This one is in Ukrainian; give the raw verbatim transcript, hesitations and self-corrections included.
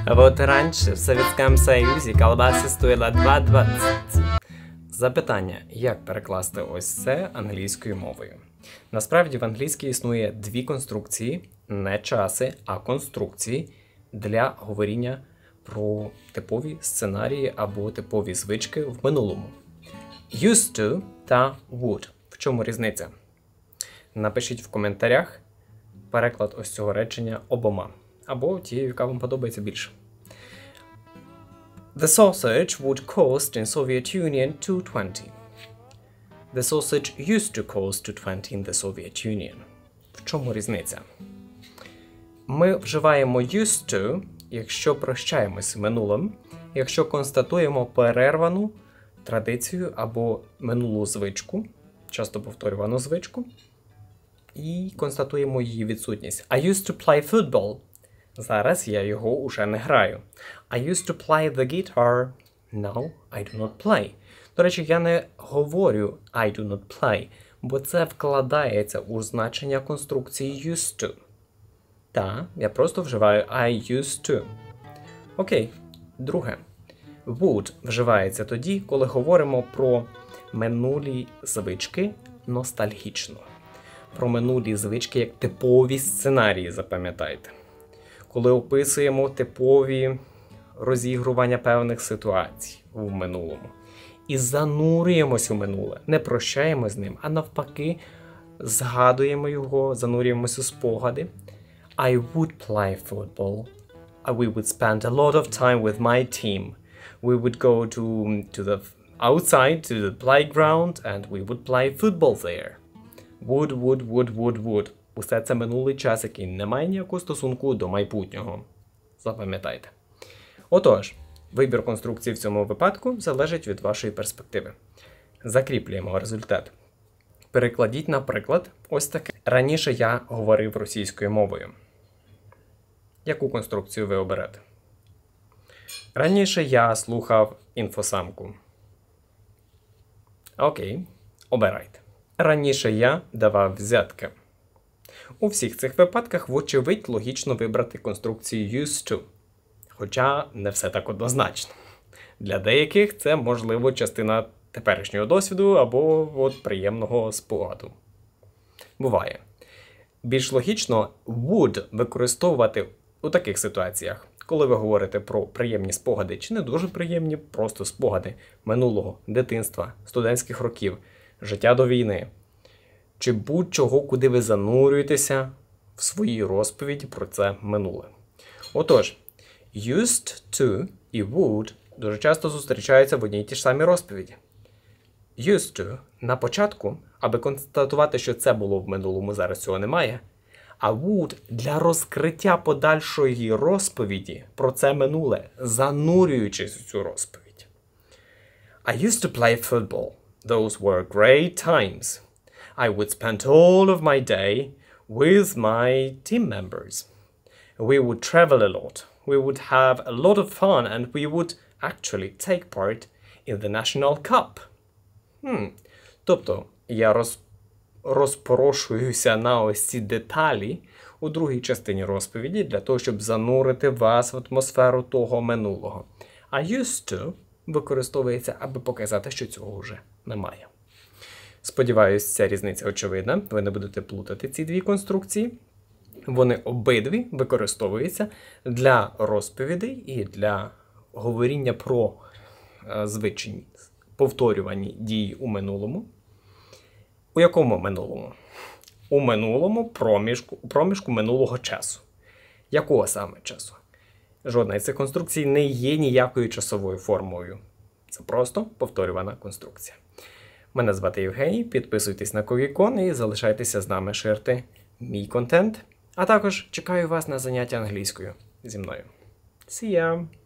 Вот раньше в Совєтському Союзі колбаса стоїла два двадцять. Запитання, як перекласти ось це англійською мовою? Насправді в англійській існує дві конструкції, не часи, а конструкції для говоріння про типові сценарії або типові звички в минулому. Used to та would. В чому різниця? Напишіть в коментарях переклад ось цього речення обома. Або ті, яка вам подобається більше. The sausage would cost in Soviet Union two twenty. The sausage used to cost two twenty in the Soviet Union. В чому різниця? Ми вживаємо used to, якщо прощаємось минулим, якщо констатуємо перервану традицію або минулу звичку, часто повторювану звичку, і констатуємо її відсутність. I used to play football. Зараз я його уже не граю. I used to play the guitar. No, I do not play. До речі, я не говорю I do not play, бо це вкладається у значення конструкції used to. Та, я просто вживаю I used to. Окей. Друге. Would вживається тоді, коли говоримо про минулі звички ностальгічно. Про минулі звички як типові сценарії, запам'ятайте. Коли описуємо типові розігрування певних ситуацій в минулому. І занурюємось у минуле. Не прощаємо з ним, а навпаки згадуємо його, занурюємось у спогади. I would play football. We would spend a lot of time with my team. We would go to, to the outside, to the playground, and we would play football there. Would, would, would, would, would. Усе це минулий час, який не має ніякого стосунку до майбутнього. Запам'ятайте. Отож, вибір конструкції в цьому випадку залежить від вашої перспективи. Закріплюємо результат. Перекладіть, наприклад, ось таке. Раніше я говорив російською мовою. Яку конструкцію ви оберете? Раніше я слухав інфосамку. Окей, обирайте. Раніше я давав взятки. У всіх цих випадках, вочевидь, логічно вибрати конструкцію used to. Хоча не все так однозначно. Для деяких це, можливо, частина теперішнього досвіду або от приємного спогаду. Буває. Більш логічно would використовувати у таких ситуаціях, коли ви говорите про приємні спогади, чи не дуже приємні, просто спогади минулого, дитинства, студентських років, життя до війни, чи будь-чого, куди ви занурюєтеся в своїй розповіді про це минуле. Отож, used to і would дуже часто зустрічаються в одній і тій ж самій розповіді. Used to на початку, аби констатувати, що це було в минулому, зараз цього немає, а would для розкриття подальшої розповіді про це минуле, занурюючись у цю розповідь. I used to play football. Those were great times. I would spend all of my day with my team members. We would travel a lot. We would have a lot of fun and we would actually take part in the National Cup. Hmm. Тобто, я роз... розпорошуюся на ось ці деталі у другій частині розповіді для того, щоб занурити вас в атмосферу того минулого. А used to використовується, аби показати, що цього вже немає. Сподіваюсь, ця різниця очевидна. Ви не будете плутати ці дві конструкції. Вони обидві використовуються для розповідей і для говоріння про е, звичайні повторювані дії у минулому. У якому минулому? У минулому проміжку, проміжку минулого часу. Якого саме часу? Жодна із цих конструкцій не є ніякою часовою формою. Це просто повторювана конструкція. Мене звати Євгеній, підписуйтесь на Ковікон і залишайтеся з нами, ширте мій контент. А також чекаю вас на заняття англійською зі мною. See ya!